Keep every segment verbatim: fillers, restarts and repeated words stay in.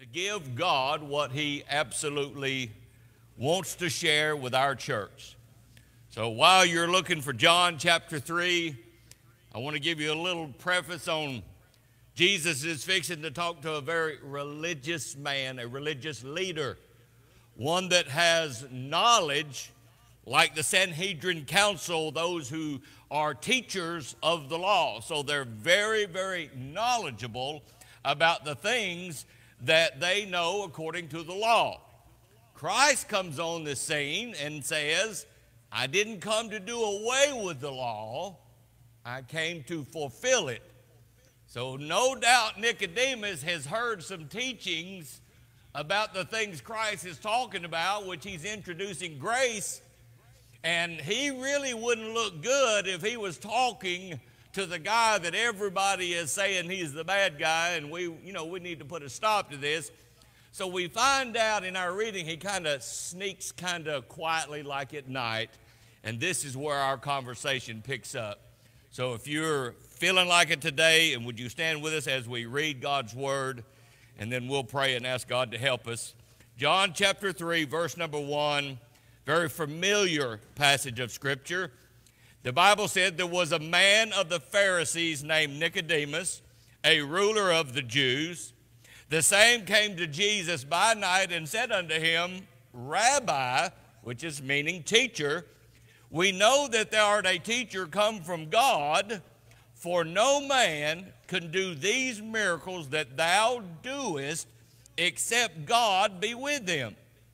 give God what he absolutely wants to share with our church. So while you're looking for John chapter three, I want to give you a little preface on Jesus is fixing to talk to a very religious man, a religious leader, one that has knowledge like the Sanhedrin Council, those who are teachers of the law. So they're very, very knowledgeable about the things that they know according to the law. Christ comes on the scene and says, I didn't come to do away with the law, I came to fulfill it. So no doubt Nicodemus has heard some teachings about the things Christ is talking about, which he's introducing grace, and he really wouldn't look good if he was talking to the guy that everybody is saying he's the bad guy, and we, you know, we need to put a stop to this. So we find out in our reading he kind of sneaks kind of quietly like at night, and this is where our conversation picks up. So if you're feeling like it today, and would you stand with us as we read God's word, and then we'll pray and ask God to help us. John chapter three, verse number one, very familiar passage of Scripture. The Bible said there was a man of the Pharisees named Nicodemus, a ruler of the Jews. The same came to Jesus by night and said unto him, Rabbi, which is meaning teacher, we know that thou art a teacher come from God, for no man can do these miracles that thou doest, except God be with him.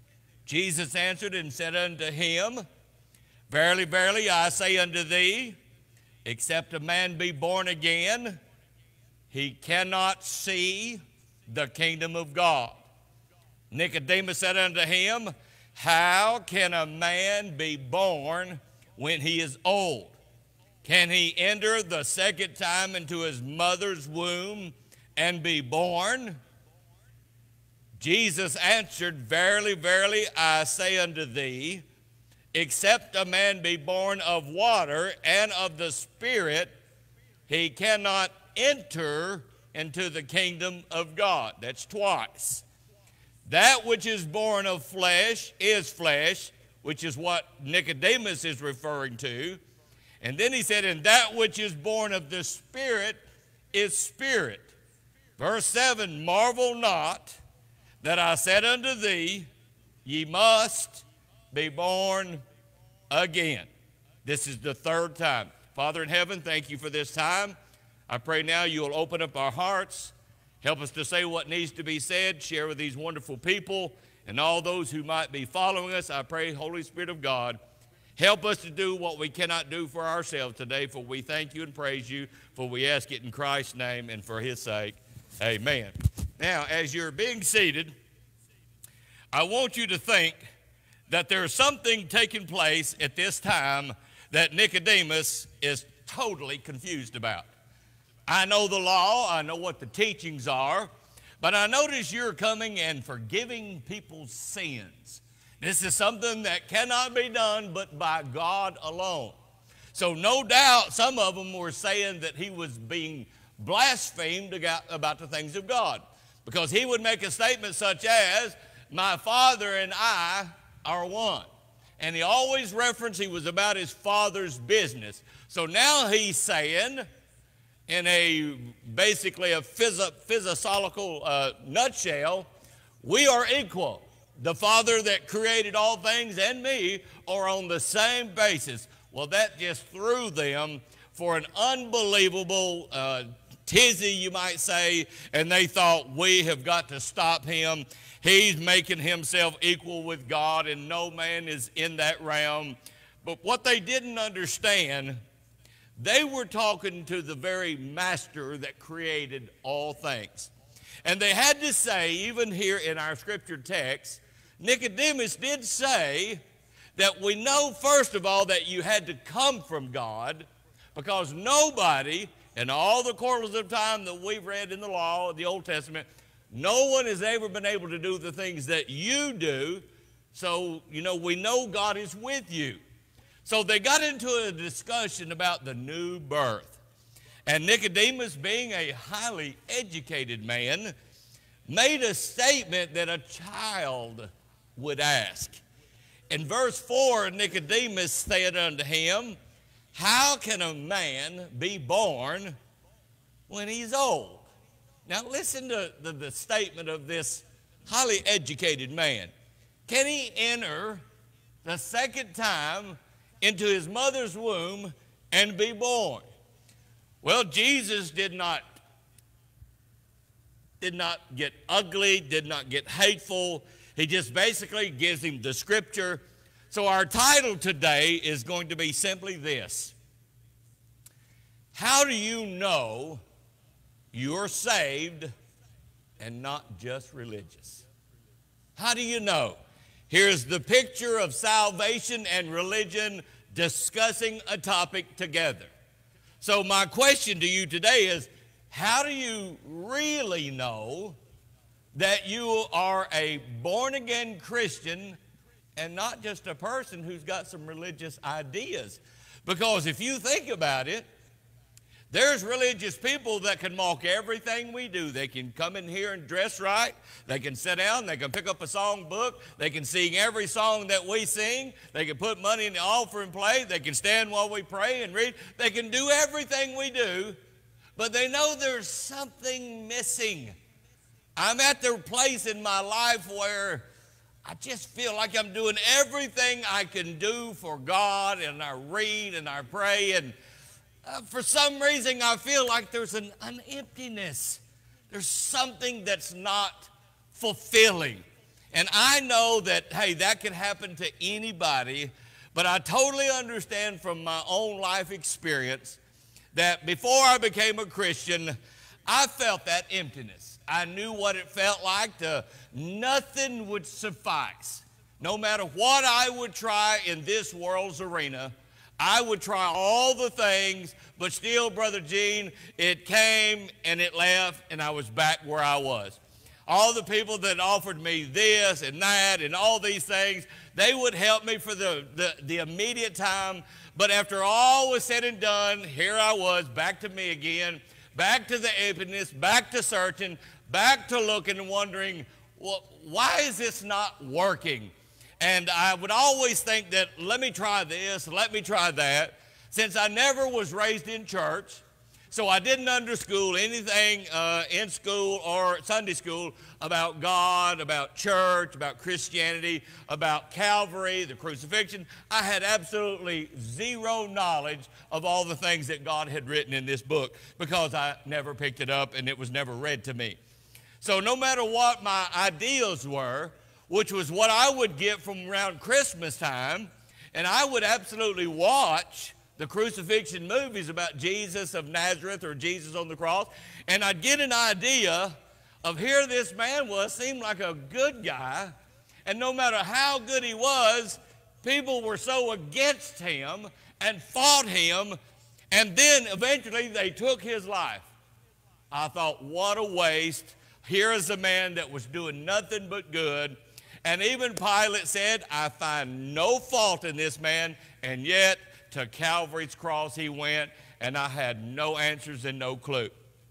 Jesus answered and said unto him, Verily, verily, I say unto thee, except a man be born again, he cannot see the kingdom of God. Nicodemus said unto him, How can a man be born when he is old? Can he enter the second time into his mother's womb and be born? Jesus answered, Verily, verily, I say unto thee, except a man be born of water and of the Spirit, he cannot enter into the kingdom of God. That's twice. That which is born of flesh is flesh, which is what Nicodemus is referring to. And then he said, and that which is born of the Spirit is spirit. Verse seven, marvel not that I said unto thee, ye must be born again. This is the third time. Father in heaven, thank you for this time. I pray now you'll open up our hearts, help us to say what needs to be said, share with these wonderful people and all those who might be following us. I pray, Holy Spirit of God, help us to do what we cannot do for ourselves today, for we thank you and praise you, for we ask it in Christ's name and for his sake. Amen. Now, as you're being seated, I want you to think that there's something taking place at this time that Nicodemus is totally confused about. I know the law, I know what the teachings are, but I notice you're coming and forgiving people's sins. This is something that cannot be done but by God alone. So no doubt some of them were saying that he was being blasphemed about the things of God, because he would make a statement such as, my Father and I are one. And he always referenced he was about his Father's business. So now he's saying, in a basically a phys physiological uh, nutshell, we are equal. The Father that created all things and me are on the same basis. Well, that just threw them for an unbelievable uh, tizzy, you might say, and they thought, we have got to stop him. He's making himself equal with God, and no man is in that realm. But what they didn't understand, they were talking to the very master that created all things. And they had to say, even here in our scripture text, Nicodemus did say that we know, first of all, that you had to come from God, because nobody, in all the quarters of time that we've read in the law of the Old Testament, no one has ever been able to do the things that you do. So, you know, we know God is with you. So they got into a discussion about the new birth. And Nicodemus, being a highly educated man, made a statement that a child would ask. In verse four, Nicodemus said unto him, how can a man be born when he's old? Now listen to the, the statement of this highly educated man. Can he enter the second time into his mother's womb and be born? Well, Jesus did not, did not get ugly, did not get hateful. He just basically gives him the scripture. So our title today is going to be simply this: how do you know you're saved and not just religious? How do you know? Here's the picture of salvation and religion discussing a topic together. So my question to you today is, how do you really know that you are a born-again Christian and not just a person who's got some religious ideas? Because if you think about it, there's religious people that can mock everything we do. They can come in here and dress right. They can sit down. They can pick up a song book. They can sing every song that we sing. They can put money in the offering plate. They can stand while we pray and read. They can do everything we do, but they know there's something missing. I'm at the place in my life where I just feel like I'm doing everything I can do for God, and I read and I pray, and Uh, for some reason, I feel like there's an, an emptiness. There's something that's not fulfilling. And I know that, hey, that can happen to anybody, but I totally understand from my own life experience that before I became a Christian, I felt that emptiness. I knew what it felt like to nothing would suffice. No matter what I would try in this world's arena, I would try all the things, but still, Brother Gene, it came and it left, and I was back where I was. All the people that offered me this and that and all these things, they would help me for the, the, the immediate time, but after all was said and done, here I was, back to me again, back to the emptiness, back to searching, back to looking and wondering, well, why is this not working? And I would always think that, let me try this, let me try that. Since I never was raised in church, so I didn't understand anything uh, in school or Sunday school about God, about church, about Christianity, about Calvary, the crucifixion. I had absolutely zero knowledge of all the things that God had written in this book because I never picked it up and it was never read to me. So no matter what my ideals were, which was what I would get from around Christmas time, and I would absolutely watch the crucifixion movies about Jesus of Nazareth or Jesus on the cross, and I'd get an idea of here this man was, seemed like a good guy, and no matter how good he was, people were so against him and fought him, and then eventually they took his life. I thought, what a waste. Here is a man that was doing nothing but good. And even Pilate said, I find no fault in this man, and yet to Calvary's cross he went, and I had no answers and no clue.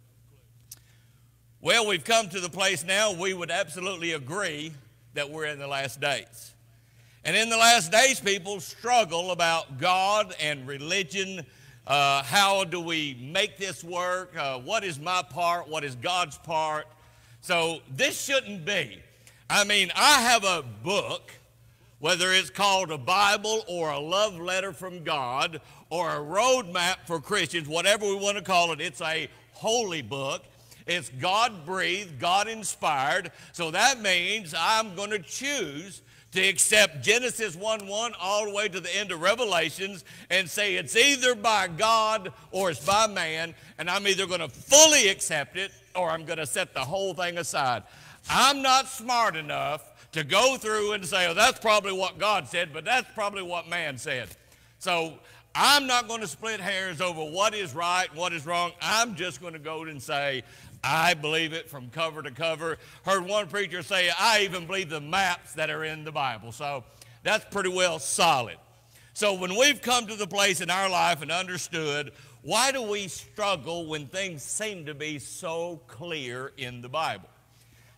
Well, we've come to the place now we would absolutely agree that we're in the last days. And in the last days, people struggle about God and religion. Uh, how do we make this work? Uh, what is my part? What is God's part? So this shouldn't be. I mean, I have a book, whether it's called a Bible or a love letter from God or a roadmap for Christians, whatever we want to call it, it's a holy book. It's God-breathed, God-inspired. So that means I'm going to choose to accept Genesis one one all the way to the end of Revelations and say it's either by God or it's by man, and I'm either going to fully accept it or I'm going to set the whole thing aside. I'm not smart enough to go through and say, oh, that's probably what God said, but that's probably what man said. So I'm not going to split hairs over what is right and what is wrong. I'm just going to go and say, I believe it from cover to cover. Heard one preacher say, I even believe the maps that are in the Bible. So that's pretty well solid. So when we've come to the place in our life and understood, why do we struggle when things seem to be so clear in the Bible?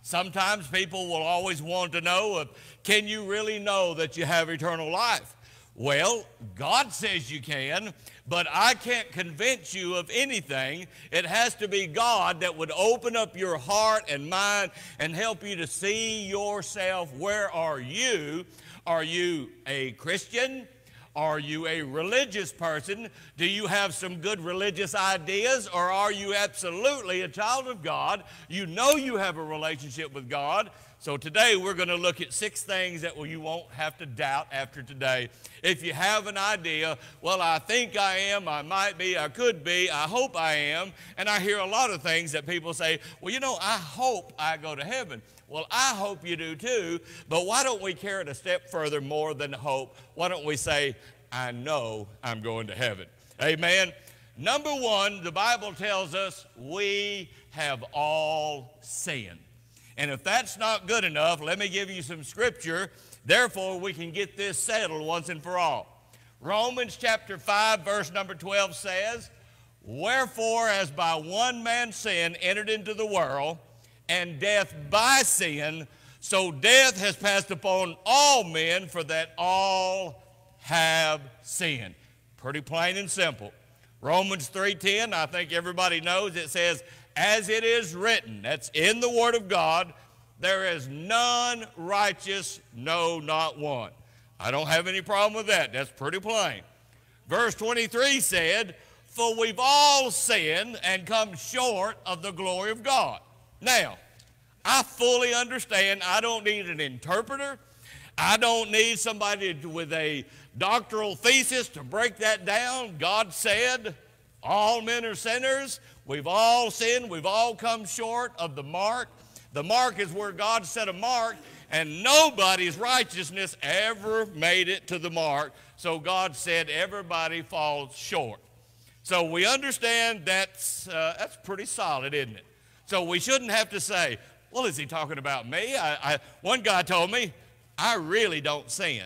Sometimes people will always want to know, if, can you really know that you have eternal life? Well, God says you can, but I can't convince you of anything. It has to be God that would open up your heart and mind and help you to see yourself. Where are you? Are you a Christian? Are you a religious person? Do you have some good religious ideas? Or are you absolutely a child of God? You know you have a relationship with God. So today we're going to look at six things that you won't have to doubt after today. If you have an idea, well, I think I am, I might be, I could be, I hope I am. And I hear a lot of things that people say, well, you know, I hope I go to heaven. Well, I hope you do too, but why don't we carry it a step further more than hope? Why don't we say, I know I'm going to heaven? Amen. Number one, the Bible tells us we have all sinned. And if that's not good enough, let me give you some scripture. Therefore, we can get this settled once and for all. Romans chapter five, verse number twelve says, wherefore, as by one man's sin entered into the world, and death by sin, so death has passed upon all men, for that all have sinned. Pretty plain and simple. Romans three ten, I think everybody knows, it says, as it is written, that's in the Word of God, there is none righteous, no, not one. I don't have any problem with that. That's pretty plain. Verse twenty-three said, for we've all sinned and come short of the glory of God. Now, I fully understand I don't need an interpreter. I don't need somebody with a doctoral thesis to break that down. God said, all men are sinners. We've all sinned. We've all come short of the mark. The mark is where God set a mark, and nobody's righteousness ever made it to the mark. So God said everybody falls short. So we understand that's, uh, that's pretty solid, isn't it? So we shouldn't have to say, well, is he talking about me? I, I, one guy told me, I really don't sin.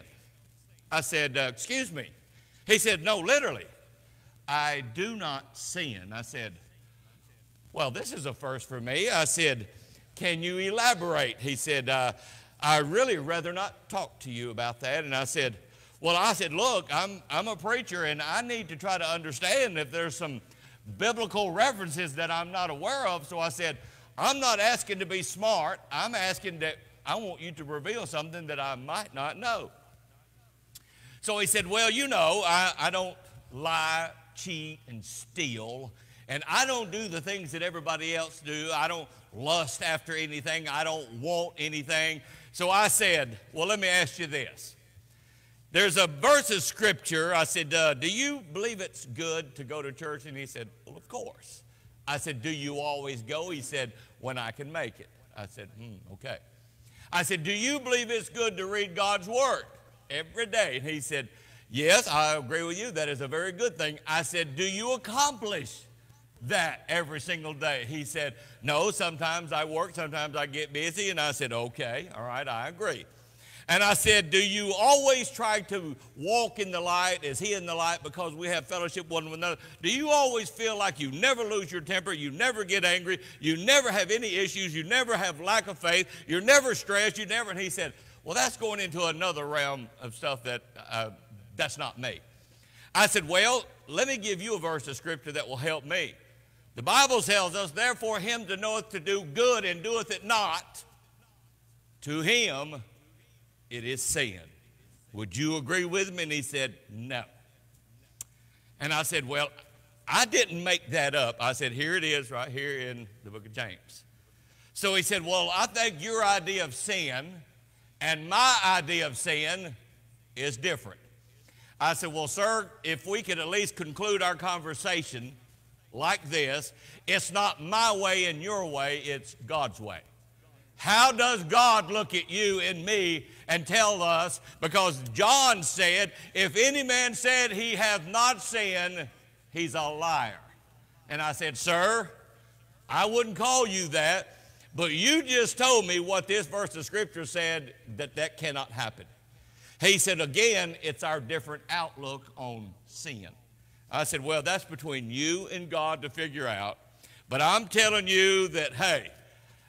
I said, uh, excuse me. He said, no, literally, I do not sin. I said, well, this is a first for me. I said, can you elaborate? He said, uh, I really rather not talk to you about that. And I said, well, I said, look, I'm, I'm a preacher, and I need to try to understand if there's some biblical references that I'm not aware of. So I said, I'm not asking to be smart. I'm asking that I want you to reveal something that I might not know. So he said, well, you know, I, I don't lie, cheat, and steal. And I don't do the things that everybody else do. I don't lust after anything. I don't want anything. So I said, well, let me ask you this. There's a verse of scripture. I said, uh, do you believe it's good to go to church? And he said, well, of course. I said, do you always go? He said, when I can make it. I said, hmm, okay. I said, do you believe it's good to read God's word every day? And he said, yes, I agree with you. That is a very good thing. I said, do you accomplish that every single day? He said, no, sometimes I work, sometimes I get busy. And I said, okay, all right, I agree. And I said, do you always try to walk in the light as he in the light, because we have fellowship one with another? Do you always feel like you never lose your temper, you never get angry, you never have any issues, you never have lack of faith, you're never stressed, you never? And he said, well, that's going into another realm of stuff that uh, that's not me. I said, well, let me give you a verse of scripture that will help me. The Bible tells us, therefore him that knoweth to do good and doeth it not, to him it is sin. Would you agree with me? And he said, no. And I said, well, I didn't make that up. I said, here it is right here in the book of James. So he said, well, I think your idea of sin and my idea of sin is different. I said, well, sir, if we could at least conclude our conversation like this, it's not my way and your way, it's God's way. How does God look at you and me and tell us? Because John said, if any man said he hath not sinned, he's a liar. And I said, sir, I wouldn't call you that, but you just told me what this verse of scripture said, that that cannot happen. He said, again, it's our different outlook on sin. I said, well, that's between you and God to figure out. But I'm telling you that, hey,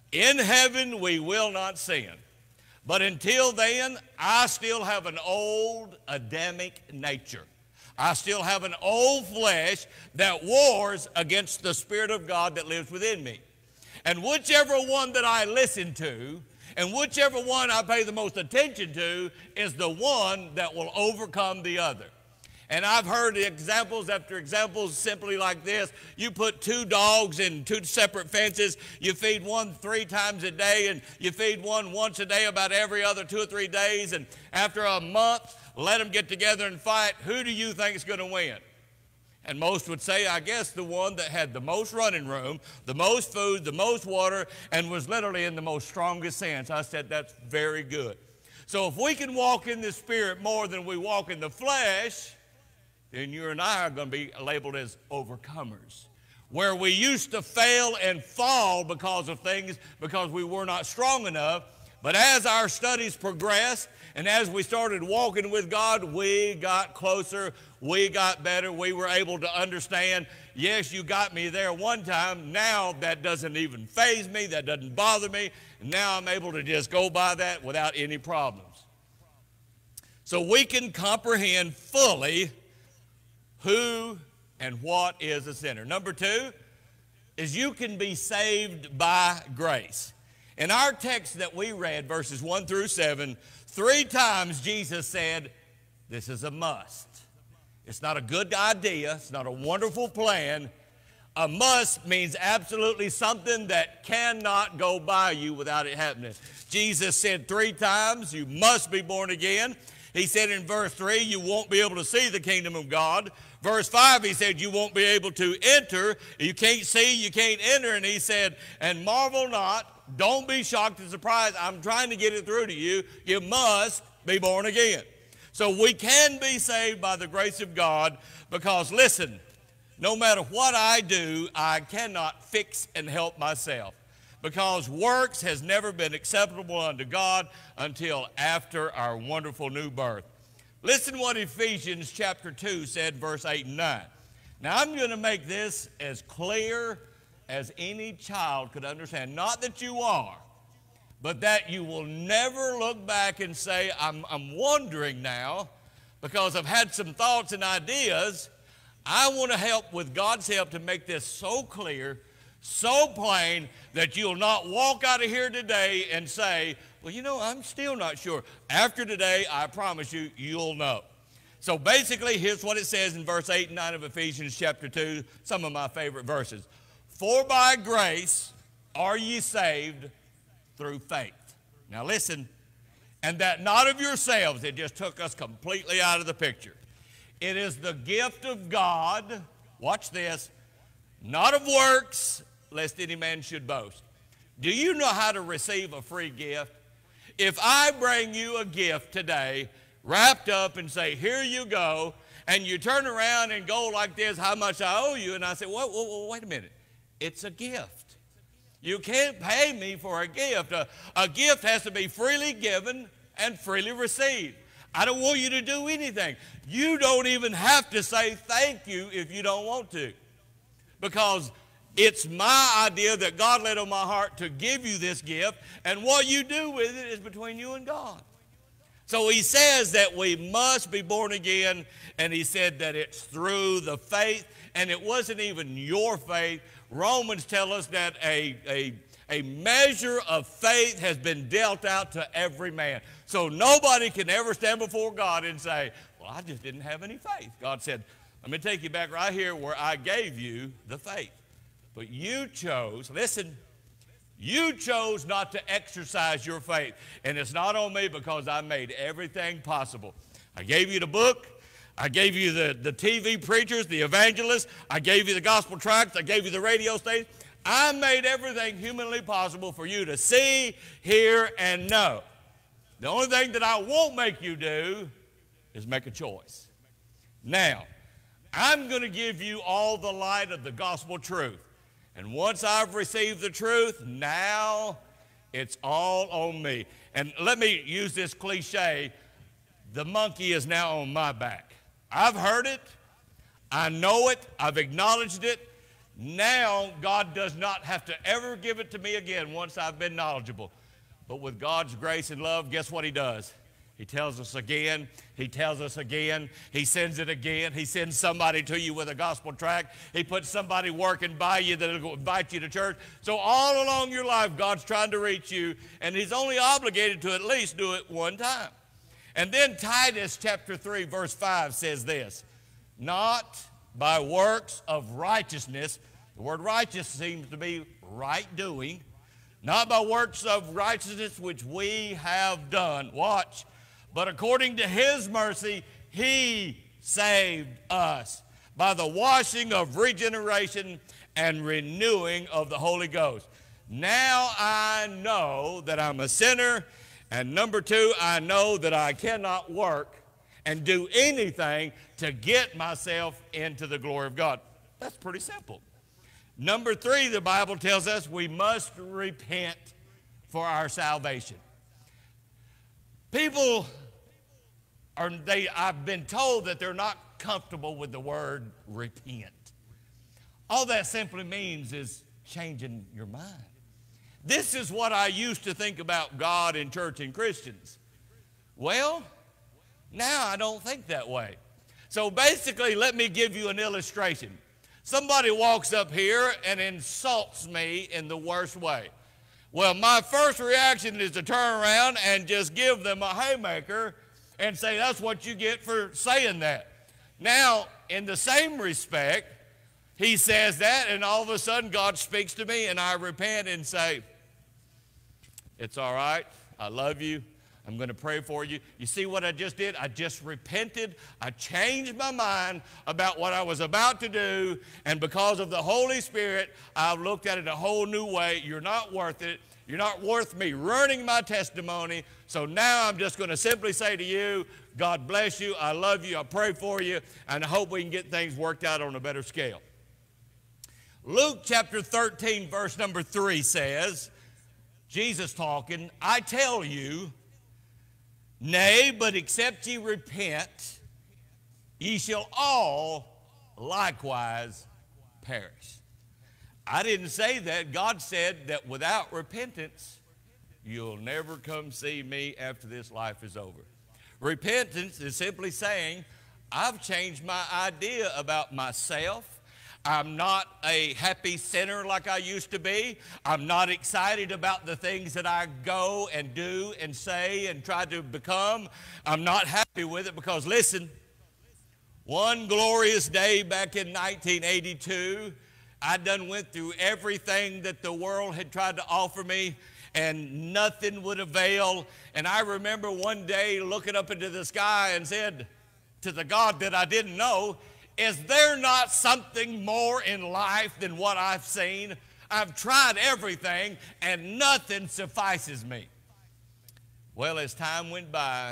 In heaven we will not sin. But until then, I still have an old Adamic nature. I still have an old flesh that wars against the Spirit of God that lives within me. And whichever one that I listen to, and whichever one I pay the most attention to, is the one that will overcome the other. And I've heard examples after examples simply like this. You put two dogs in two separate fences. You feed one three times a day, and you feed one once a day about every other two or three days. And after a month, let them get together and fight. Who do you think is going to win? And most would say, I guess, the one that had the most running room, the most food, the most water, and was literally in the most strongest sense. I said, that's very good. So if we can walk in the Spirit more than we walk in the flesh, then you and I are going to be labeled as overcomers. Where we used to fail and fall because of things, because we were not strong enough, but as our studies progressed and as we started walking with God, we got closer, we got better, we were able to understand, yes, you got me there one time, now that doesn't even faze me, that doesn't bother me, and now I'm able to just go by that without any problems. So we can comprehend fully who and what is a sinner. Number two is you can be saved by grace. In our text that we read, verses one through seven, three times Jesus said, this is a must. It's not a good idea. It's not a wonderful plan. A must means absolutely something that cannot go by you without it happening. Jesus said three times, you must be born again. He said in verse three, you won't be able to see the kingdom of God. Verse five, he said, you won't be able to enter. You can't see, you can't enter. And he said, and marvel not, don't be shocked and surprised. I'm trying to get it through to you. You must be born again. So we can be saved by the grace of God because, listen, no matter what I do, I cannot fix and help myself. Because works has never been acceptable unto God until after our wonderful new birth. Listen what Ephesians chapter two said, verse eight and nine. Now I'm going to make this as clear as any child could understand. Not that you are, but that you will never look back and say, I'm, I'm wondering now, because I've had some thoughts and ideas. I want to help with God's help to make this so clear, so plain, that you'll not walk out of here today and say, well, you know, I'm still not sure. After today, I promise you, you'll know. So basically, here's what it says in verse eight and nine of Ephesians chapter two, some of my favorite verses. For by grace are ye saved through faith. Now listen, and that not of yourselves. It just took us completely out of the picture. It is the gift of God, watch this, not of works, lest any man should boast. Do you know how to receive a free gift? If I bring you a gift today, wrapped up and say, here you go, and you turn around and go like this, how much I owe you, and I say, wait, wait, wait a minute, it's a gift. You can't pay me for a gift. A, a gift has to be freely given and freely received. I don't want you to do anything. You don't even have to say thank you if you don't want to. Because it's my idea that God laid on my heart to give you this gift, and what you do with it is between you and God. So he says that we must be born again, and he said that it's through the faith, and it wasn't even your faith. Romans tell us that a, a, a measure of faith has been dealt out to every man. So nobody can ever stand before God and say, well, I just didn't have any faith. God said, let me take you back right here where I gave you the faith. But you chose, listen, you chose not to exercise your faith. And it's not on me because I made everything possible. I gave you the book. I gave you the, the T V preachers, the evangelists. I gave you the gospel tracts. I gave you the radio station. I made everything humanly possible for you to see, hear, and know. The only thing that I won't make you do is make a choice. Now, I'm going to give you all the light of the gospel truth. And once I've received the truth, now it's all on me. And let me use this cliche, the monkey is now on my back. I've heard it, I know it, I've acknowledged it. Now God does not have to ever give it to me again once I've been knowledgeable. But with God's grace and love, guess what he does? He tells us again, he tells us again, he sends it again, he sends somebody to you with a gospel tract, he puts somebody working by you that'll invite you to church. So all along your life, God's trying to reach you, and he's only obligated to at least do it one time. And then Titus chapter three, verse five says this, not by works of righteousness, the word righteous seems to be right doing, not by works of righteousness which we have done. Watch. But according to his mercy, he saved us by the washing of regeneration and renewing of the Holy Ghost. Now I know that I'm a sinner, and number two, I know that I cannot work and do anything to get myself into the glory of God. That's pretty simple. Number three, the Bible tells us we must repent for our salvation. People are, they, I've been told that they're not comfortable with the word repent. All that simply means is changing your mind. This is what I used to think about God and church and Christians. Well, now I don't think that way. So basically, let me give you an illustration. Somebody walks up here and insults me in the worst way. Well, my first reaction is to turn around and just give them a haymaker and say, that's what you get for saying that. Now, in the same respect, he says that, and all of a sudden God speaks to me, and I repent and say, it's all right, I love you, I'm going to pray for you. You see what I just did? I just repented. I changed my mind about what I was about to do, and because of the Holy Spirit, I've looked at it a whole new way. You're not worth it. You're not worth me ruining my testimony. So now I'm just going to simply say to you, God bless you, I love you, I pray for you, and I hope we can get things worked out on a better scale. Luke chapter thirteen, verse number three says, Jesus talking, I tell you, nay, but except ye repent, ye shall all likewise perish. I didn't say that. God said that without repentance, you'll never come see me after this life is over. Repentance is simply saying, I've changed my idea about myself. I'm not a happy sinner like I used to be. I'm not excited about the things that I go and do and say and try to become. I'm not happy with it because, listen, one glorious day back in nineteen eighty-two, I done went through everything that the world had tried to offer me, and nothing would avail. And I remember one day looking up into the sky and said to the God that I didn't know, is there not something more in life than what I've seen? I've tried everything, and nothing suffices me. Well, as time went by,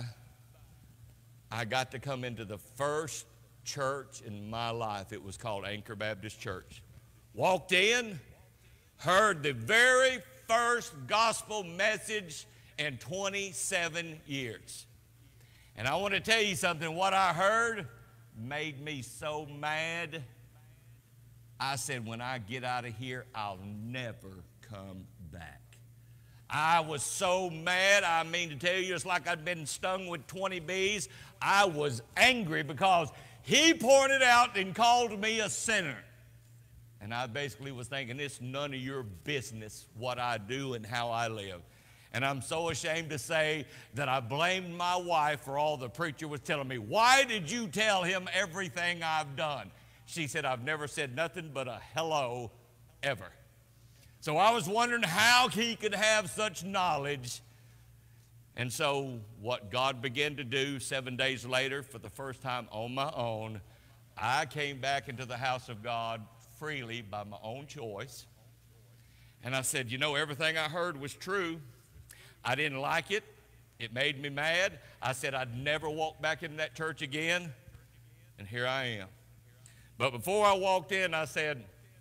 I got to come into the first church in my life. It was called Anchor Baptist Church. Walked in, heard the very first gospel message in twenty-seven years. And I want to tell you something, what I heard made me so mad. I said, when I get out of here, I'll never come back. I was so mad, I mean to tell you, it's like I'd been stung with twenty bees. I was angry because he pointed out and called me a sinner. And I basically was thinking, it's none of your business what I do and how I live. And I'm so ashamed to say that I blamed my wife for all the preacher was telling me. Why did you tell him everything I've done? She said, I've never said nothing but a hello ever. So I was wondering how he could have such knowledge. And so what God began to do seven days later, for the first time on my own, I came back into the house of God freely by my own choice. And I said, you know, everything I heard was true. I didn't like it. It made me mad. I said I'd never walk back into that church again, and here I am. But before I walked in, I said,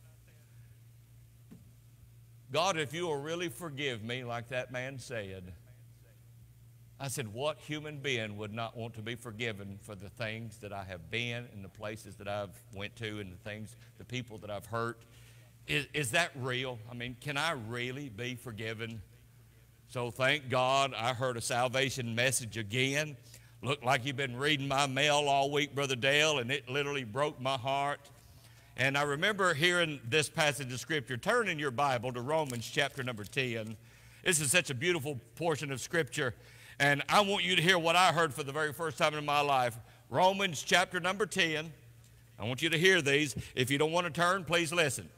God, if you will really forgive me like that man said, I said, what human being would not want to be forgiven for the things that I have been and the places that I've went to and the things, the people that I've hurt? Is, is that real? I mean, can I really be forgiven? So thank God I heard a salvation message again. Looked like you've been reading my mail all week, Brother Dale, and it literally broke my heart. And I remember hearing this passage of Scripture. Turn in your Bible to Romans chapter number ten. This is such a beautiful portion of Scripture. And I want you to hear what I heard for the very first time in my life. Romans chapter number ten. I want you to hear these. If you don't want to turn, please listen.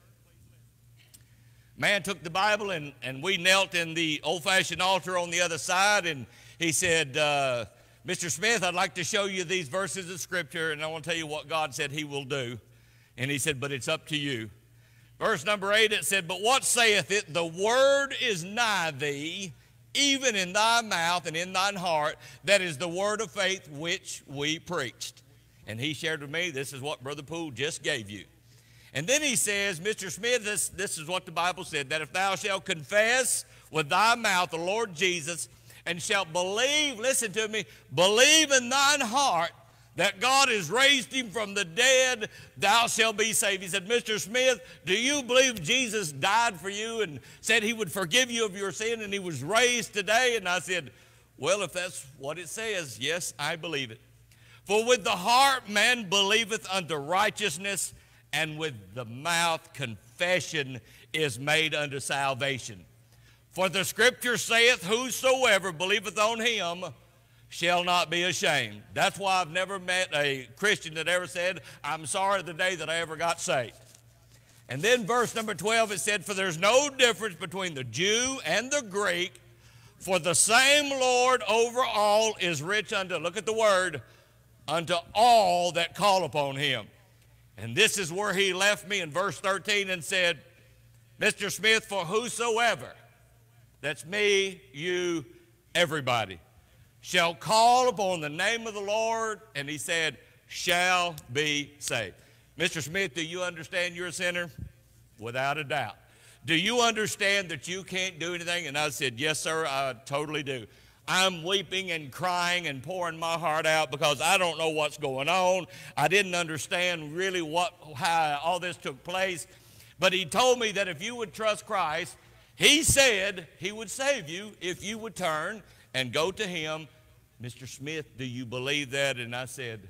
Man took the Bible, and, and we knelt in the old-fashioned altar on the other side, and he said, uh, Mister Smith, I'd like to show you these verses of Scripture, and I want to tell you what God said he will do. And he said, but it's up to you. Verse number eight, it said, but what saith it? The word is nigh thee, even in thy mouth and in thine heart. That is the word of faith which we preached. And he shared with me, this is what Brother Poole just gave you. And then he says, Mister Smith, this, this is what the Bible said, that if thou shalt confess with thy mouth the Lord Jesus, and shalt believe, listen to me, believe in thine heart that God has raised him from the dead, thou shalt be saved. He said, Mister Smith, do you believe Jesus died for you and said he would forgive you of your sin and he was raised today? And I said, well, if that's what it says, yes, I believe it. For with the heart man believeth unto righteousness, and with the mouth confession is made unto salvation. For the Scripture saith, whosoever believeth on him shall not be ashamed. That's why I've never met a Christian that ever said, I'm sorry the day that I ever got saved. And then verse number twelve, it said, for there's no difference between the Jew and the Greek, for the same Lord over all is rich unto, look at the word, unto all that call upon him. And this is where he left me in verse thirteen and said, Mister Smith, for whosoever, that's me, you, everybody, shall call upon the name of the Lord, and he said, shall be saved. Mister Smith, do you understand you're a sinner? Without a doubt. Do you understand that you can't do anything? And I said, yes, sir, I totally do. I'm weeping and crying and pouring my heart out because I don't know what's going on. I didn't understand really what, how all this took place. But he told me that if you would trust Christ, he said he would save you if you would turn and go to him. Mister Smith, do you believe that? And I said,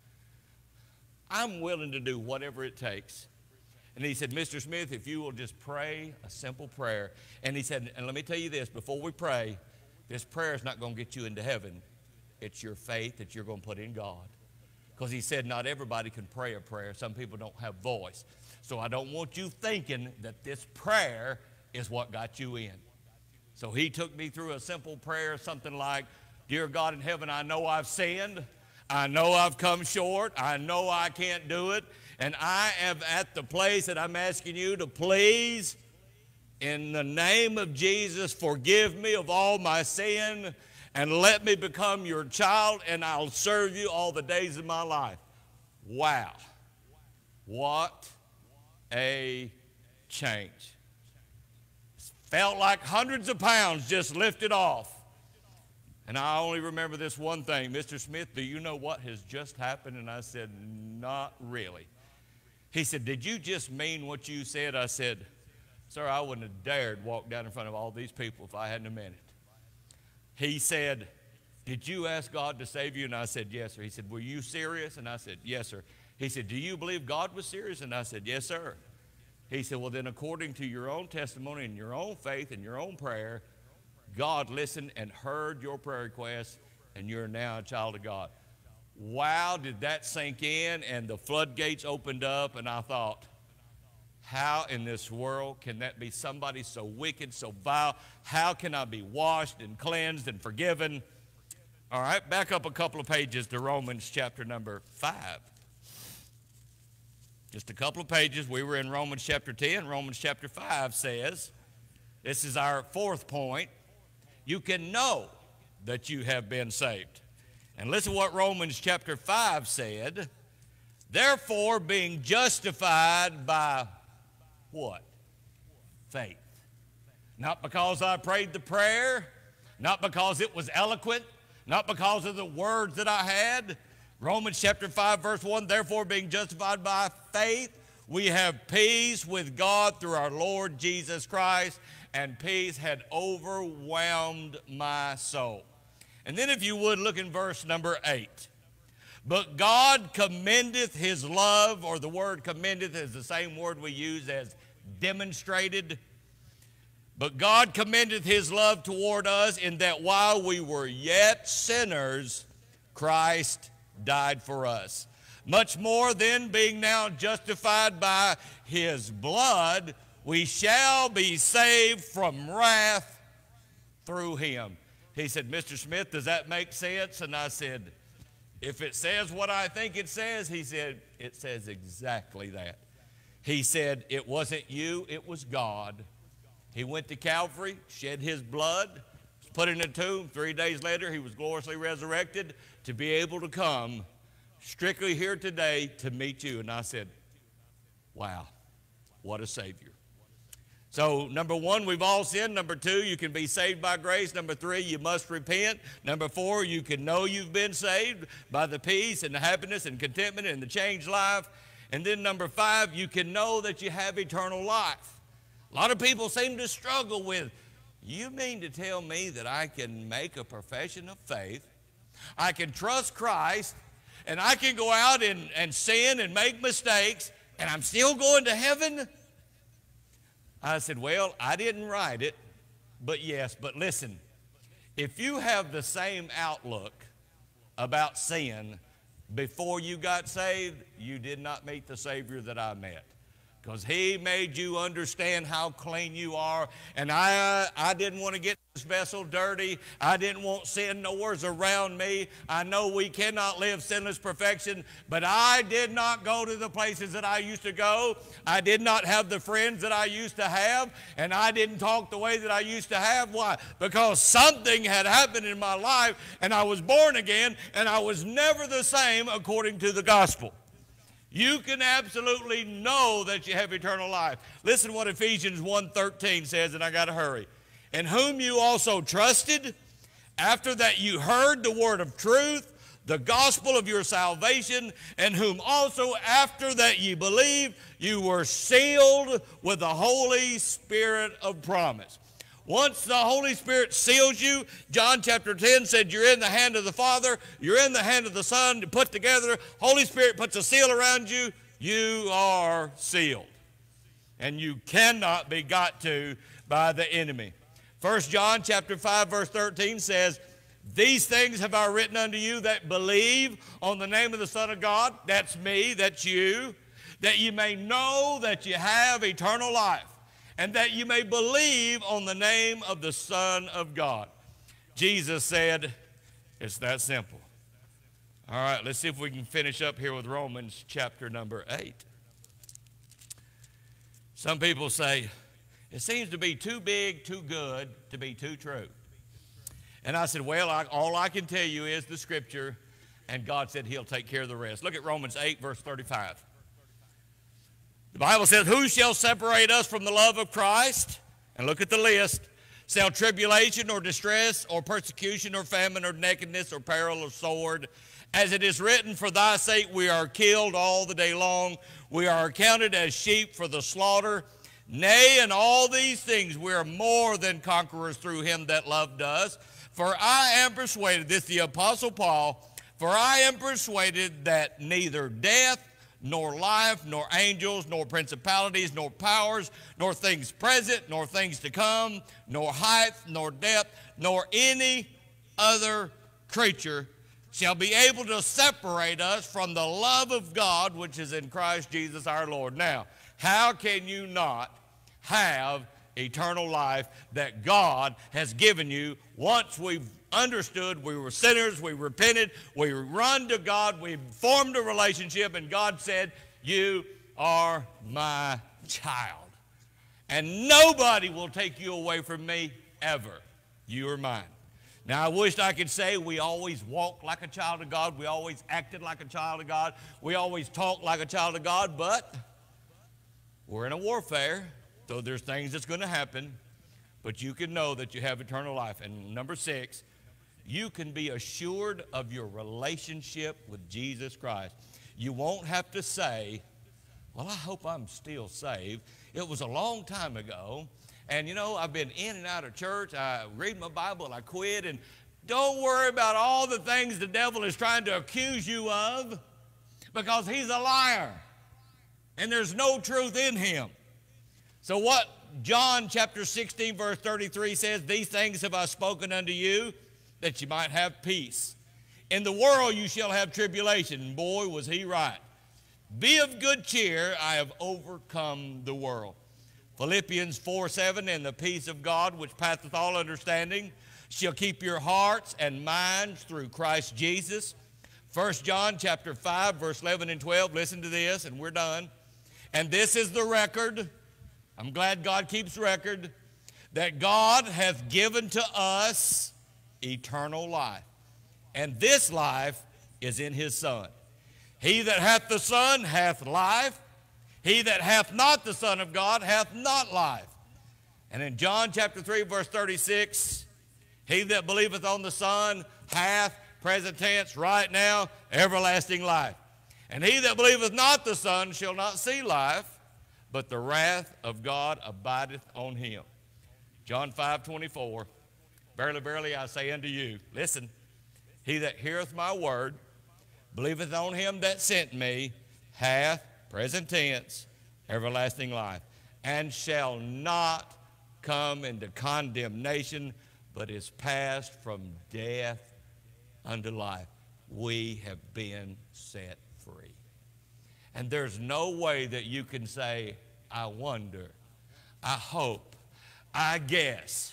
I'm willing to do whatever it takes. And he said, Mister Smith, if you will just pray a simple prayer. And he said, and let me tell you this, before we pray, this prayer is not going to get you into heaven. It's your faith that you're going to put in God. Because he said not everybody can pray a prayer. Some people don't have voice. So I don't want you thinking that this prayer is what got you in. So he took me through a simple prayer, something like, Dear God in heaven, I know I've sinned. I know I've come short. I know I can't do it. And I am at the place that I'm asking you to please, in the name of Jesus, forgive me of all my sin and let me become your child, and I'll serve you all the days of my life. Wow. What a change. Felt like hundreds of pounds just lifted off. And I only remember this one thing. Mister Smith, do you know what has just happened? And I said, not really. He said, did you just mean what you said? I said, sir, I wouldn't have dared walk down in front of all these people if I hadn't meant it. He said, did you ask God to save you? And I said, yes, sir. He said, were you serious? And I said, yes, sir. He said, do you believe God was serious? And I said, yes, sir. He said, well, then according to your own testimony and your own faith and your own prayer, God listened and heard your prayer request, and you're now a child of God. Wow, did that sink in, and the floodgates opened up, and I thought, how in this world can that be somebody so wicked, so vile? How can I be washed and cleansed and forgiven? All right, back up a couple of pages to Romans chapter number five. Just a couple of pages. We were in Romans chapter ten. Romans chapter five says, this is our fourth point, you can know that you have been saved. And listen to what Romans chapter five said. Therefore, being justified by what? Faith. Not because I prayed the prayer, not because it was eloquent, not because of the words that I had. Romans chapter five, verse one, therefore being justified by faith, We have peace with God through our Lord Jesus Christ, and peace had overwhelmed my soul. And then if you would, look in verse number eight. But God commendeth his love, or the word commendeth is the same word we use as demonstrated. But God commendeth his love toward us in that while we were yet sinners, Christ died for us. Much more then, being now justified by his blood, we shall be saved from wrath through him. He said, Mister Smith, does that make sense? And I said, if it says what I think it says, he said, it says exactly that. He said, it wasn't you, it was God. He went to Calvary, shed his blood, was put in a tomb. Three days later, he was gloriously resurrected to be able to come strictly here today to meet you. And I said, wow, what a Savior. So, number one, we've all sinned. Number two, you can be saved by grace. Number three, you must repent. Number four, you can know you've been saved by the peace and the happiness and contentment and the changed life. And then number five, you can know that you have eternal life. A lot of people seem to struggle with, you mean to tell me that I can make a profession of faith, I can trust Christ, and I can go out and, and sin and make mistakes, and I'm still going to heaven? I said, well, I didn't write it, but yes, but listen, if you have the same outlook about sin before you got saved, you did not meet the Savior that I met. Because he made you understand how clean you are. And I, I didn't want to get this vessel dirty. I didn't want sin nowhere around me. I know we cannot live sinless perfection, but I did not go to the places that I used to go. I did not have the friends that I used to have, and I didn't talk the way that I used to have. Why? Because something had happened in my life, and I was born again, and I was never the same according to the gospel. You can absolutely know that you have eternal life. Listen what Ephesians one thirteen says, and I got to hurry. In whom you also trusted, after that you heard the word of truth, the gospel of your salvation, and whom also after that ye believed, you were sealed with the Holy Spirit of promise. Once the Holy Spirit seals you, John chapter ten said you're in the hand of the Father, you're in the hand of the Son, put together. Holy Spirit puts a seal around you, you are sealed. And you cannot be got to by the enemy. First John chapter five verse thirteen says, these things have I written unto you that believe on the name of the Son of God. That's me, that's you. That you may know that you have eternal life, and that you may believe on the name of the Son of God. Jesus said, it's that simple. All right, let's see if we can finish up here with Romans chapter number eight. Some people say, it seems to be too big, too good to be too true. And I said, well, I, all I can tell you is the scripture, and God said he'll take care of the rest. Look at Romans eight, verse thirty-five. The Bible says, who shall separate us from the love of Christ? And look at the list. Shall tribulation or distress or persecution or famine or nakedness or peril or sword? As it is written, for thy sake we are killed all the day long. We are accounted as sheep for the slaughter. Nay, in all these things we are more than conquerors through him that loved us. For I am persuaded, this is the Apostle Paul, for I am persuaded that neither death, nor life, nor angels, nor principalities, nor powers, nor things present, nor things to come, nor height, nor depth, nor any other creature shall be able to separate us from the love of God which is in Christ Jesus our Lord. Now, how can you not have eternal life that God has given you once we've understood we were sinners, we repented, we run to God, we formed a relationship, and God said, you are my child. And nobody will take you away from me ever. You are mine. Now, I wish I could say we always walked like a child of God, we always acted like a child of God, we always talked like a child of God, but we're in a warfare, so there's things that's going to happen, but you can know that you have eternal life. And number six, you can be assured of your relationship with Jesus Christ. You won't have to say, Well, I hope I'm still saved. It was a long time ago. And, you know, I've been in and out of church. I read my Bible and I quit. And don't worry about all the things the devil is trying to accuse you of, because he's a liar. And there's no truth in him. So what John chapter sixteen verse thirty-three says, these things have I spoken unto you, that you might have peace. In the world you shall have tribulation. And boy, was he right. Be of good cheer, I have overcome the world. Philippians four seven, and the peace of God, which passeth all understanding, shall keep your hearts and minds through Christ Jesus. First John chapter five, verse eleven and twelve, listen to this, and we're done. And this is the record, I'm glad God keeps record, that God hath given to us eternal life. And this life is in his Son. He that hath the Son hath life. He that hath not the Son of God hath not life. And in John chapter three, verse thirty-six, he that believeth on the Son hath, present tense, right now, everlasting life. And he that believeth not the Son shall not see life, but the wrath of God abideth on him. John five twenty-four, verily, verily, I say unto you, listen, he that heareth my word, believeth on him that sent me, hath, present tense, everlasting life, and shall not come into condemnation, but is passed from death unto life. We have been set free. And there's no way that you can say, I wonder, I hope, I guess.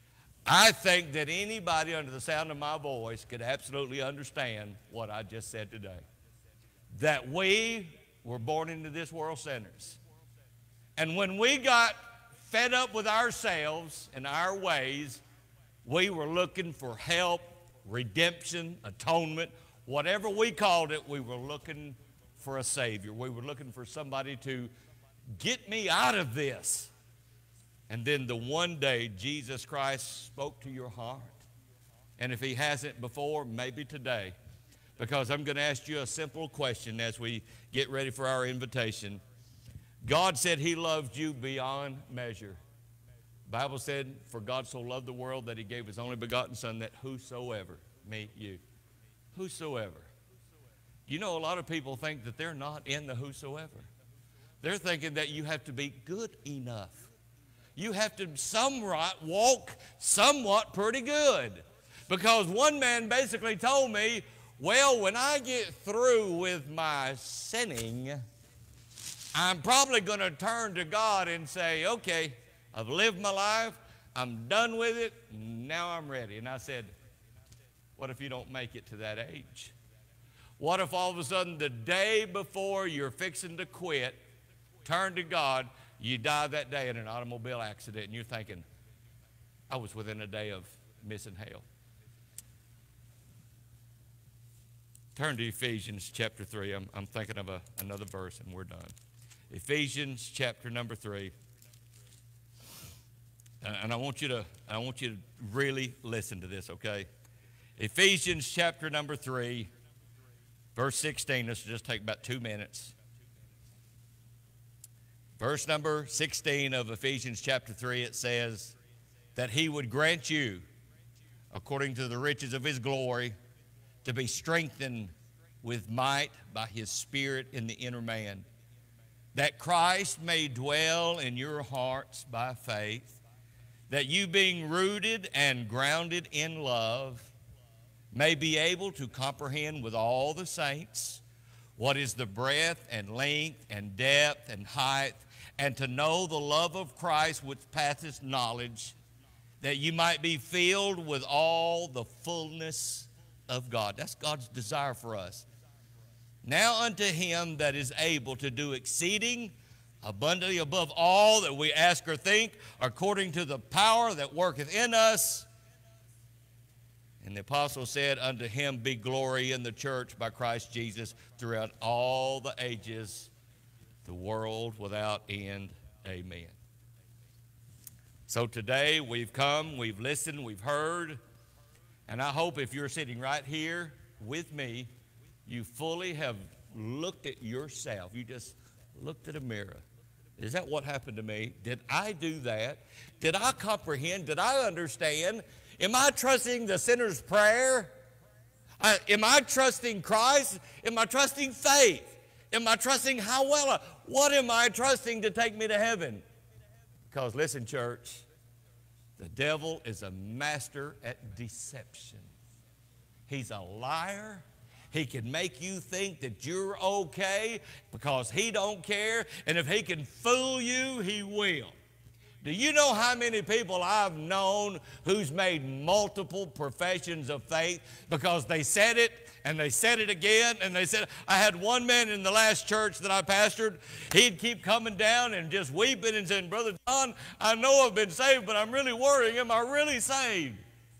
I think that anybody under the sound of my voice could absolutely understand what I just said today. That we were born into this world sinners. And when we got fed up with ourselves and our ways, we were looking for help, redemption, atonement, whatever we called it, we were looking for a Savior. We were looking for somebody to get me out of this. And then the one day Jesus Christ spoke to your heart. And if he hasn't before, maybe today. Because I'm going to ask you a simple question as we get ready for our invitation. God said he loved you beyond measure. The Bible said, for God so loved the world that he gave his only begotten Son, that whosoever, me, you, whosoever. You know, a lot of people think that they're not in the whosoever. They're thinking that you have to be good enough. You have to somewhat walk somewhat pretty good. Because one man basically told me, well, when I get through with my sinning, I'm probably going to turn to God and say, okay, I've lived my life, I'm done with it, now I'm ready. And I said, what if you don't make it to that age? What if all of a sudden the day before you're fixing to quit, turn to God, you die that day in an automobile accident, and you're thinking, I was within a day of missing hell. Turn to Ephesians chapter three. I'm, I'm thinking of a, another verse, and we're done. Ephesians chapter number three. And, and I want you to, I want you to really listen to this, okay? Ephesians chapter number three, verse sixteen. This will just take about two minutes. Verse number sixteen of Ephesians chapter three, it says that he would grant you, according to the riches of his glory, to be strengthened with might by his Spirit in the inner man, that Christ may dwell in your hearts by faith, that you being rooted and grounded in love may be able to comprehend with all the saints what is the breadth and length and depth and height, and to know the love of Christ which passeth knowledge, that you might be filled with all the fullness of God. That's God's desire for us. Now unto him that is able to do exceeding abundantly above all that we ask or think, according to the power that worketh in us. And the apostle said, unto him be glory in the church by Christ Jesus throughout all the ages, the world without end. Amen. So today we've come, we've listened, we've heard, and I hope if you're sitting right here with me, you fully have looked at yourself. You just looked at a mirror. Is that what happened to me? Did I do that? Did I comprehend? Did I understand? Am I trusting the sinner's prayer? I, am I trusting Christ? Am I trusting faith? Am I trusting how well? I, what am I trusting to take me to heaven? Because listen, church, the devil is a master at deception. He's a liar. He can make you think that you're okay because he don't care. And if he can fool you, he will. Do you know how many people I've known who's made multiple professions of faith because they said it and they said it again and they said, I had one man in the last church that I pastored, he'd keep coming down and just weeping and saying, Brother John, I know I've been saved, but I'm really worrying, am I really saved?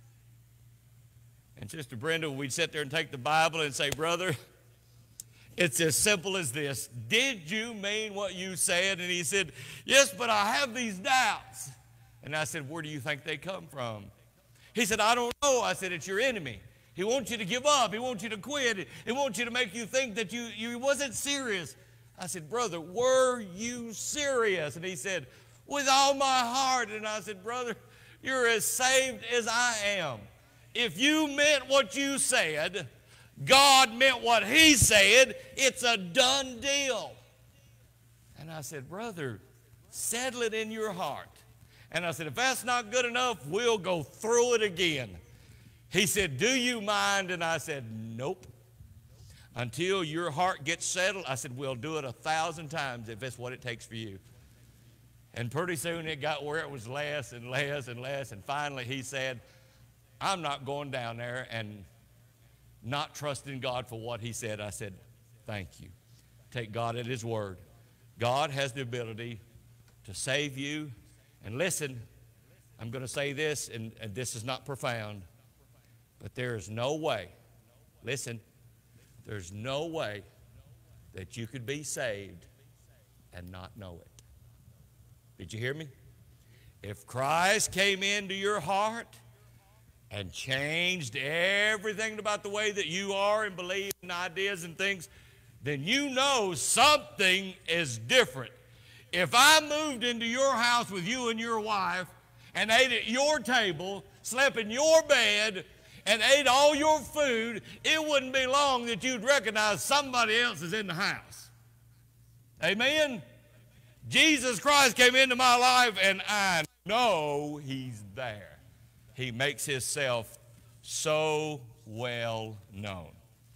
And Sister Brenda, we'd sit there and take the Bible and say, brother, it's as simple as this. Did you mean what you said? And he said, yes, but I have these doubts. And I said, where do you think they come from? He said, I don't know. I said, it's your enemy. He wants you to give up. He wants you to quit. He wants you to make you think that you, you wasn't serious. I said, brother, were you serious? And he said, with all my heart. And I said, brother, you're as saved as I am. If you meant what you said, God meant what he said, it's a done deal. And I said, brother, settle it in your heart. And I said, if that's not good enough, we'll go through it again. He said, do you mind? And I said, nope. Until your heart gets settled, I said, we'll do it a thousand times if that's what it takes for you. And pretty soon it got where it was less and less and less. And finally he said, I'm not going down there and not trusting God for what he said. I said, thank you. Take God at his word. God has the ability to save you. And listen, I'm going to say this, and, and this is not profound, but there is no way, listen, there's no way that you could be saved and not know it. Did you hear me? If Christ came into your heart and changed everything about the way that you are and believe in ideas and things, then you know something is different. If I moved into your house with you and your wife and ate at your table, slept in your bed, and ate all your food, it wouldn't be long that you'd recognize somebody else is in the house. Amen? Jesus Christ came into my life, and I know he's there. He makes himself so well known.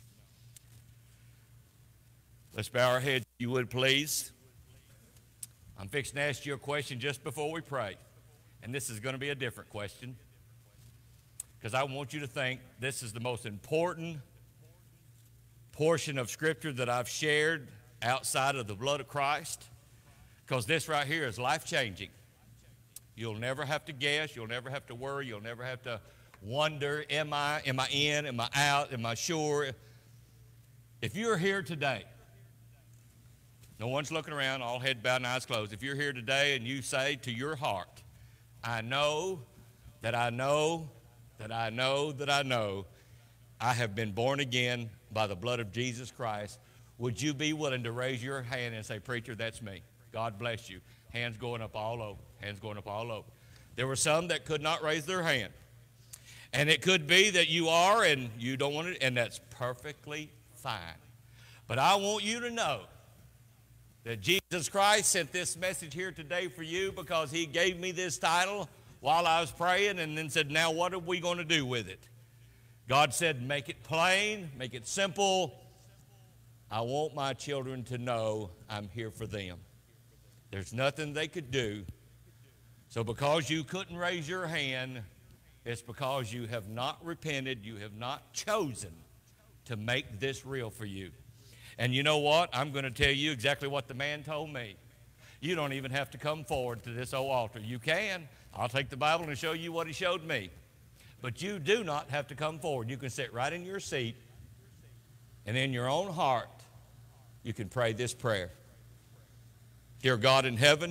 Let's bow our heads, if you would, please. I'm fixing to ask you a question just before we pray. And this is going to be a different question, because I want you to think this is the most important portion of Scripture that I've shared outside of the blood of Christ, because this right here is life-changing. You'll never have to guess. You'll never have to worry. You'll never have to wonder, am I, am I in? Am I out? Am I sure? If you're here today, no one's looking around, all head bowed and eyes closed. If you're here today and you say to your heart, I know that I know that I know that I know I have been born again by the blood of Jesus Christ, would you be willing to raise your hand and say, preacher, that's me. God bless you. Hands going up all over. Hands going up all over. There were some that could not raise their hand. And it could be that you are and you don't want it, and that's perfectly fine. But I want you to know that Jesus Christ sent this message here today for you because he gave me this title while I was praying and then said, now what are we going to do with it? God said, make it plain, make it simple. I want my children to know I'm here for them. There's nothing they could do. So because you couldn't raise your hand, it's because you have not repented, you have not chosen to make this real for you. And you know what? I'm going to tell you exactly what the man told me. You don't even have to come forward to this old altar. You can. I'll take the Bible and show you what he showed me. But you do not have to come forward. You can sit right in your seat, and in your own heart, you can pray this prayer. Dear God in heaven,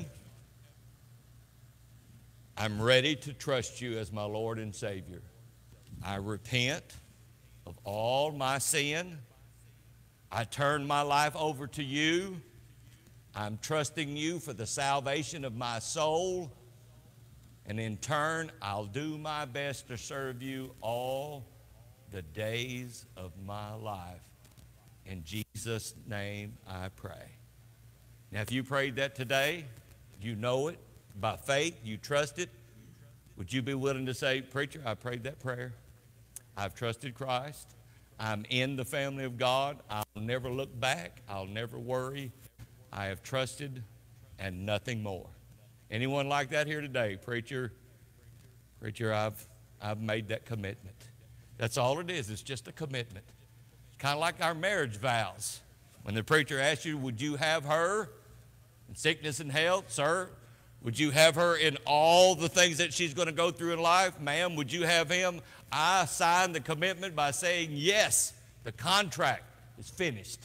I'm ready to trust you as my Lord and Savior. I repent of all my sin. I turn my life over to you. I'm trusting you for the salvation of my soul. And in turn, I'll do my best to serve you all the days of my life. In Jesus' name I pray. Now, if you prayed that today, you know it by faith, you trust it, would you be willing to say, preacher, I prayed that prayer. I've trusted Christ. I'm in the family of God. I'll never look back. I'll never worry. I have trusted and nothing more. Anyone like that here today? Preacher, preacher, I've, I've made that commitment. That's all it is. It's just a commitment. It's kind of like our marriage vows. When the preacher asks you, would you have her in sickness and health? Sir, would you have her in all the things that she's going to go through in life? Ma'am, would you have him? I signed the commitment by saying, yes, the contract is finished.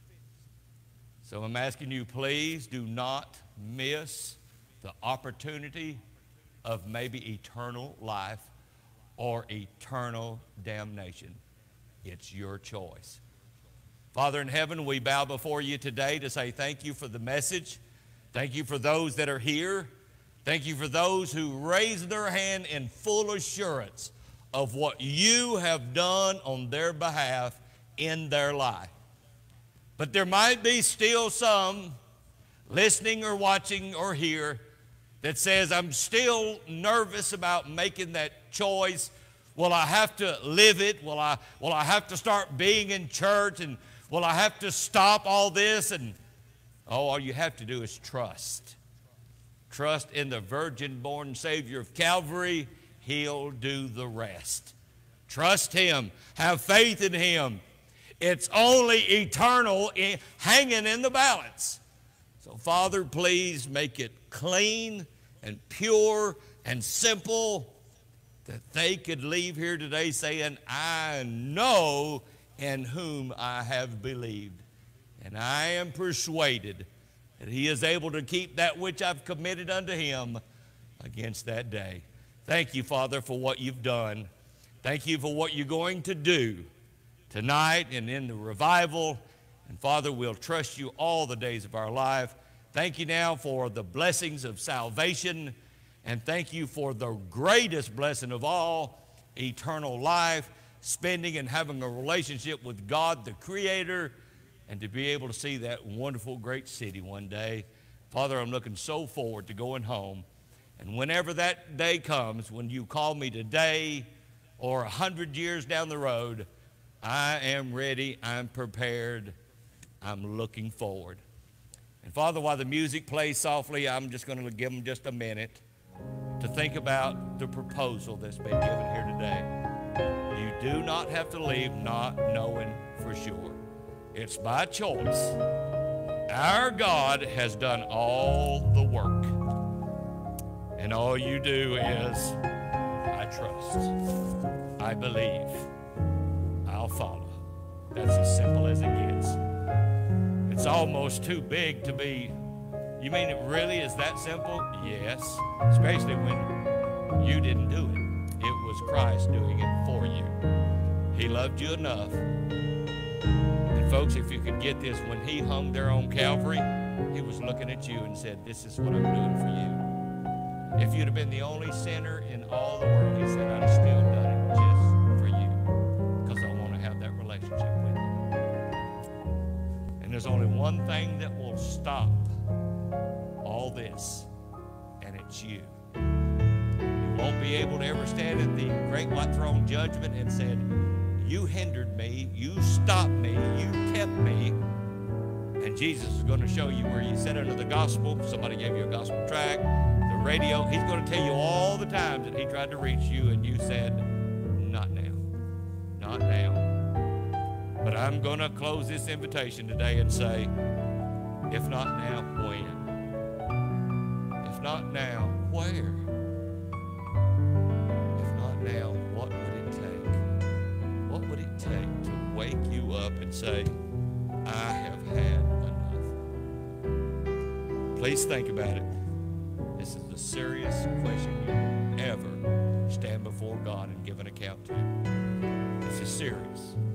So I'm asking you, please do not miss the opportunity of maybe eternal life or eternal damnation. It's your choice. Father in heaven, we bow before you today to say thank you for the message. Thank you for those that are here. Thank you for those who raise their hand in full assurance of what you have done on their behalf in their life. But there might be still some listening or watching or here that says, I'm still nervous about making that choice. Will I have to live it? Will I, will I have to start being in church? And will I have to stop all this? And oh, all you have to do is trust. Trust in the virgin-born Savior of Calvary. He'll do the rest. Trust Him. Have faith in Him. It's only eternal in, hanging in the balance. So, Father, please make it clean and pure and simple that they could leave here today saying, I know in whom I have believed. And I am persuaded that He is able to keep that which I've committed unto Him against that day. Thank you, Father, for what you've done. Thank you for what you're going to do tonight and in the revival. And Father, we'll trust you all the days of our life. Thank you now for the blessings of salvation. And thank you for the greatest blessing of all, eternal life, spending and having a relationship with God, the Creator, and to be able to see that wonderful, great city one day. Father, I'm looking so forward to going home. And whenever that day comes, when you call me today or a hundred years down the road, I am ready, I'm prepared, I'm looking forward. And Father, while the music plays softly, I'm just going to give them just a minute to think about the proposal that's been given here today. You do not have to leave not knowing for sure. It's by choice. Our God has done all the work. And all you do is, I trust, I believe, I'll follow. That's as simple as it gets. It's almost too big to be, you mean it really is that simple? Yes, especially when you didn't do it. It was Christ doing it for you. He loved you enough. And folks, if you could get this, when He hung there on Calvary, He was looking at you and said, this is what I'm doing for you. If you'd have been the only sinner in all the world, He said, I'd still done it just for you because I want to have that relationship with you. And there's only one thing that will stop all this, and it's you. You won't be able to ever stand at the great white throne judgment and said, you hindered me, you stopped me, you kept me. And Jesus is going to show you where you sat under the gospel. Somebody gave you a gospel tract, the radio. He's going to tell you all the times that He tried to reach you and you said, not now, not now. But I'm going to close this invitation today and say, if not now, when? If not now, where? If not now, what would it take? What would it take to wake you up and say, I have had enough? Please think about it. This is the serious question you ever stand before God and give an account to. This is serious.